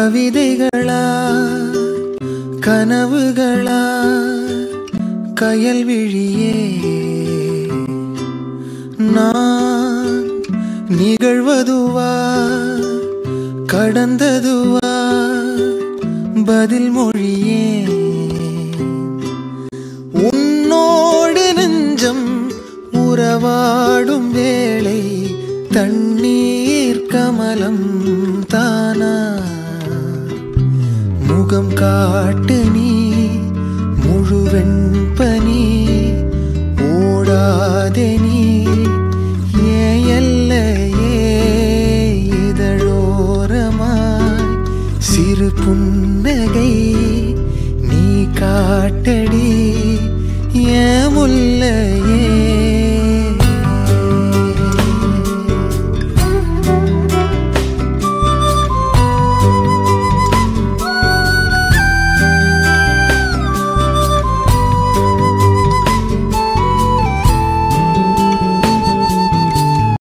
கவிதைகளா கனவுகளா கயல்விழியே நான் நிகழ்வதுவா கடந்ததுவா பதில் மொழியே உன்னோடு நெஞ்சம் உறவாடும் வேளை தண்ணீர் கமலம் தானா முகம் காட்டு நீ முழுவெண் பனி ஓடாதே நீ எல்லையே இதழோரமாய் சிறு புன்னகை நீ காட்டடி ஏ முல்லை